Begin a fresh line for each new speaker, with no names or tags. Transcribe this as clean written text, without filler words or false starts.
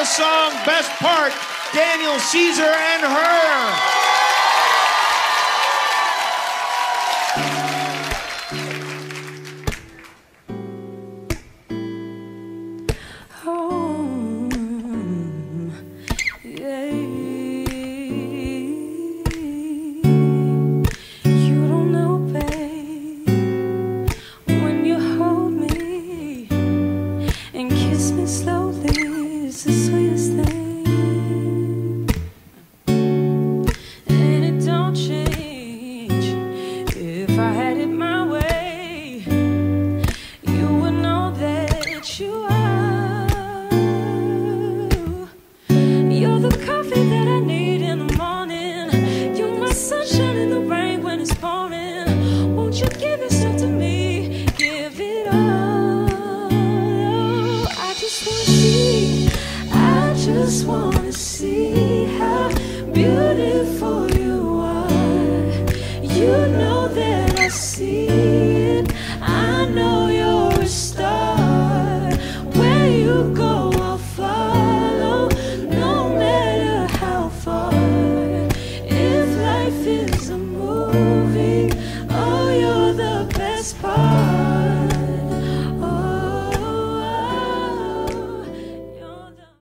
the song Best Part, Daniel, Caesar, and H.E.R.
Just wanna see how beautiful you are. You know that I see it. I know you're a star. Where you go, I'll follow, no matter how far. If life is a movie,